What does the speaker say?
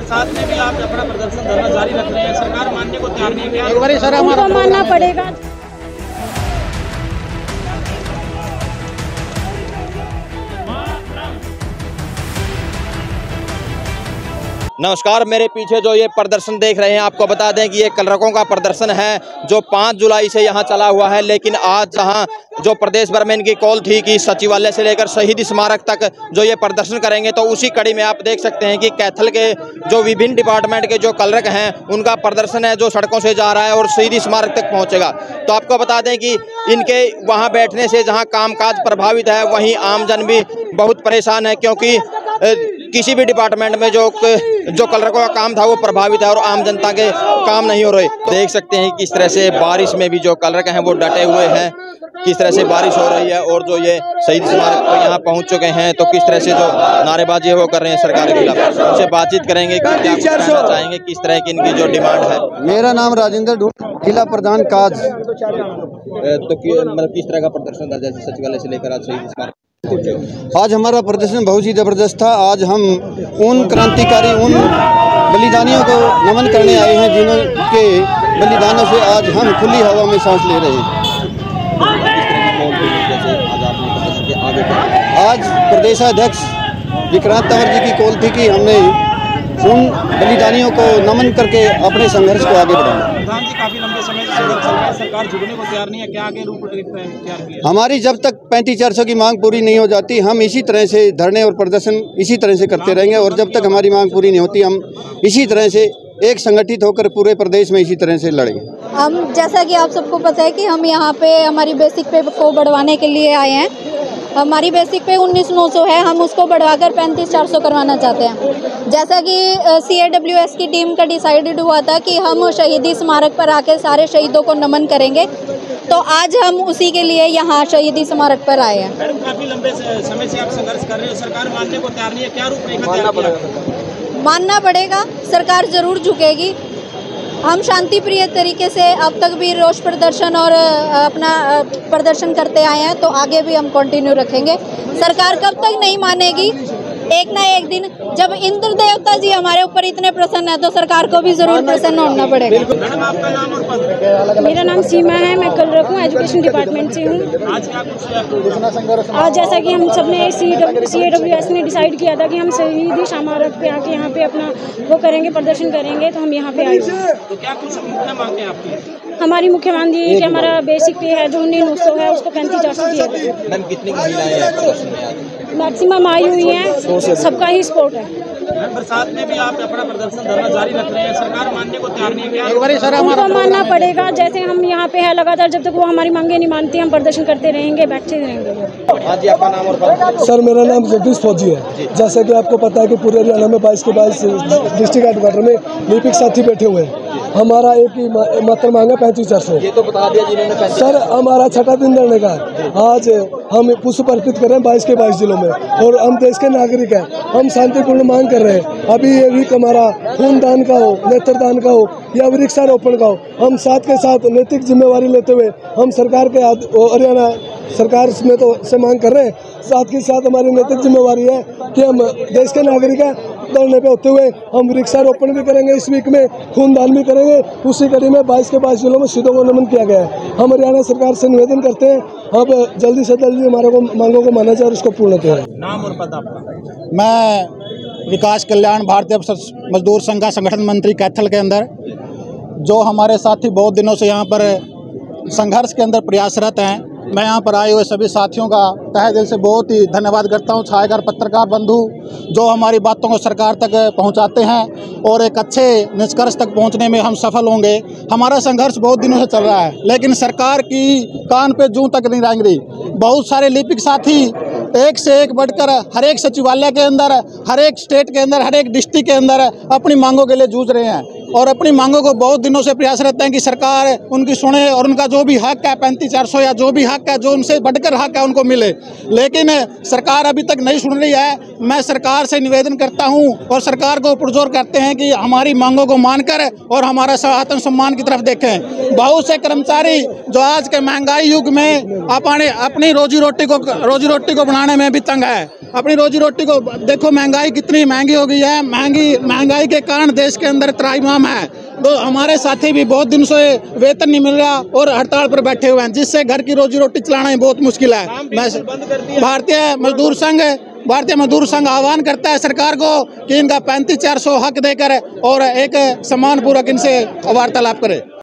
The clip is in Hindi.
बरसात में भी आप अपना प्रदर्शन धरना जारी रख रहे हैं, सरकार मानने को तैयार नहीं है, एक बार सर उनको मानना पड़ेगा। नमस्कार, मेरे पीछे जो ये प्रदर्शन देख रहे हैं, आपको बता दें कि ये कलरकों का प्रदर्शन है जो 5 जुलाई से यहाँ चला हुआ है। लेकिन आज जहाँ जो प्रदेश भर में इनकी कॉल थी कि सचिवालय से लेकर शहीद स्मारक तक जो ये प्रदर्शन करेंगे, तो उसी कड़ी में आप देख सकते हैं कि कैथल के जो विभिन्न डिपार्टमेंट के जो कलरक हैं उनका प्रदर्शन है जो सड़कों से जा रहा है और शहीद स्मारक तक पहुँचेगा। तो आपको बता दें कि इनके वहाँ बैठने से जहाँ कामकाज प्रभावित है, वहीं आमजन भी बहुत परेशान है, क्योंकि किसी भी डिपार्टमेंट में जो कलरकों का काम था वो प्रभावित है और आम जनता के काम नहीं हो रहे। तो देख सकते हैं किस तरह से बारिश में भी जो कलरक हैं वो डटे हुए हैं, किस तरह से बारिश हो रही है और जो ये शहीद स्मारक पर यहाँ पहुँच चुके हैं, तो किस तरह से जो नारेबाजी है वो कर रहे हैं सरकार के खिलाफ। उनसे बातचीत करेंगे कि क्या कुछ कहना चाहेंगे, किस तरह की इनकी जो डिमांड है। मेरा नाम राजेंद्र ढूंढ, जिला प्रधान काज। तो मतलब किस तरह का प्रदर्शन था, जैसे सचिवालय से लेकर आज शहीद स्मारक? आज हमारा प्रदर्शन बहुत ही जबरदस्त था। आज हम उन क्रांतिकारी, उन बलिदानियों को नमन करने आए हैं जिनके बलिदानों से आज हम खुली हवा में सांस ले रहे हैं। आज प्रदेशाध्यक्ष विक्रांत तंवर जी की कॉल थी कि हमने उन बलिदानियों को नमन करके अपने संघर्ष को आगे बढ़ाना। प्रधान जी, काफी लंबे समय से संघर्ष चल रहा है, सरकार झुकने को तैयार नहीं है, क्या आगे रूप तैयार किया? हमारी जब तक 35-400 की मांग पूरी नहीं हो जाती, हम इसी तरह से धरने और प्रदर्शन इसी तरह से करते रहेंगे। और जब तक हमारी मांग पूरी नहीं होती, हम इसी तरह से एक संगठित होकर पूरे प्रदेश में इसी तरह से लड़ेंगे। हम, जैसा कि आप सबको पता है कि हम यहाँ पे हमारी बेसिक पे को बढ़वाने के लिए आए हैं। हमारी बेसिक पे 19,900 है, हम उसको बढ़वाकर 35,400 करवाना चाहते हैं। जैसा कि CAWS की टीम का डिसाइडेड हुआ था कि हम शहीदी स्मारक पर आके सारे शहीदों को नमन करेंगे, तो आज हम उसी के लिए यहाँ शहीदी स्मारक पर आए हैं। मैडम, काफी लंबे समय से आप संघर्ष कर रहे हो, सरकार मानने को तैयार नहीं है, क्या रूपरेखा तैयार किया? मानना पड़ेगा, सरकार जरूर झुकेगी। हम शांति प्रिय तरीके से अब तक भी रोष प्रदर्शन और अपना प्रदर्शन करते आए हैं, तो आगे भी हम कंटिन्यू रखेंगे। सरकार कब तक नहीं मानेगी, एक ना एक दिन जब इंद्र देवता जी हमारे ऊपर इतने प्रसन्न है, तो सरकार को भी जरूर प्रसन्न होना पड़ेगा। मैडम, आपका नाम और पद? मेरा नाम सीमा है, मैं कलरक हूँ, एजुकेशन डिपार्टमेंट से हूँ। आज क्या कुछ आज जैसा कि हम सब ने CAWS ने डिसाइड किया था कि हम शहीदी स्मारक पे आके यहाँ पे अपना वो करेंगे, प्रदर्शन करेंगे, तो हम यहाँ पे आए। तो क्या कुछ मुख्य मांगे आपकी? हमारी मुख्य मांग ये है कि हमारा बेसिक पे है जो 19,900 है, उसको 35,400 दिया जाए। मैम, कितनी महिलाएं हैं प्रदर्शन में आज? मैक्सिमम आई हुई है, सबका ही सपोर्ट है। बरसात में भी आप अपना प्रदर्शन धरना जारी रख रहे हैं, सरकार मानने को तैयार नहीं है, क्या? एक बार सर उनको मानना पड़ेगा। जैसे हम यहाँ पे है लगातार, जब तक वो हमारी मांगे नहीं मानती, हम प्रदर्शन करते रहेंगे, बैठते रहेंगे। हाँ जी, आपका नाम और पद? सर, मेरा नाम जगदीश फौजी है। जैसे कि आपको पता है कि पूरे हरियाणा में 22 के 22 डिस्ट्रिक्ट हेडक्वार्टर में लिपिक साथी बैठे हुए हैं। हमारा एक ही मात्र मांग है 35,400। ये तो बता दिया जिन्होंने। सर, हमारा 6ठा दिन धरने का है। आज हम पुष्प अर्पित कर रहे हैं 22 के 22 जिलों में, और हम देश के नागरिक हैं। हम शांतिपूर्ण मांग कर रहे हैं। अभी ये वीक हमारा खून दान का हो, नेत्रदान का हो या वृक्षारोपण का हो, हम साथ के साथ नैतिक जिम्मेवारी लेते हुए हम सरकार के हरियाणा सरकार में तो से मांग कर रहे हैं। साथ के साथ हमारी नैतिक जिम्मेवारी है कि हम देश के नागरिक हैं। धरने पे होते हुए हम वृक्षारोपण भी करेंगे, इस वीक में खूनदान भी करेंगे। उसी कड़ी में 22 के 22 जिलों में शहीदों को नमन किया गया है। हम हरियाणा सरकार से निवेदन करते हैं, अब जल्दी से जल्दी हमारे को मांगों को माना जाए और उसको पूर्ण करें। नाम और पद आपका? मैं विकास कल्याण भारतीय मजदूर संघ का संगठन मंत्री कैथल के अंदर, जो हमारे साथी बहुत दिनों से यहाँ पर संघर्ष के अंदर प्रयासरत हैं, मैं यहाँ पर आए हुए सभी साथियों का तहे दिल से बहुत ही धन्यवाद करता हूँ। छायाकार पत्रकार बंधु जो हमारी बातों को सरकार तक पहुँचाते हैं और एक अच्छे निष्कर्ष तक पहुँचने में हम सफल होंगे। हमारा संघर्ष बहुत दिनों से चल रहा है, लेकिन सरकार की कान पे जूं तक नहीं रेंग रही। बहुत सारे लिपिक साथी एक से एक बढ़कर हर एक सचिवालय के अंदर, हर एक स्टेट के अंदर, हर एक डिस्ट्रिक्ट के अंदर अपनी मांगों के लिए जूझ रहे हैं और अपनी मांगों को बहुत दिनों से प्रयासरत हैं कि सरकार उनकी सुने और उनका जो भी हक है 35,400 या जो भी हक है, जो उनसे बढ़कर हक है, उनको मिले। लेकिन सरकार अभी तक नहीं सुन रही है। मैं सरकार से निवेदन करता हूं और सरकार को पुरजोर करते हैं कि हमारी मांगों को मानकर और हमारा आत्मसम्मान की तरफ देखें। बहुत से कर्मचारी जो आज के महंगाई युग में अपनी रोजी रोटी को बनाने में भी तंग है। अपनी रोजी रोटी को देखो, महंगाई कितनी महंगी हो गई है। महंगाई के कारण देश के अंदर त्राहिमाम है। तो हमारे साथी भी बहुत दिन से वेतन नहीं मिल रहा और हड़ताल पर बैठे हुए हैं, जिससे घर की रोजी रोटी चलाना ही बहुत मुश्किल है। भारतीय मजदूर संघ आह्वान करता है सरकार को कि इनका 35,400 हक देकर और एक सम्मानपूर्वक इनसे वार्तालाप करे।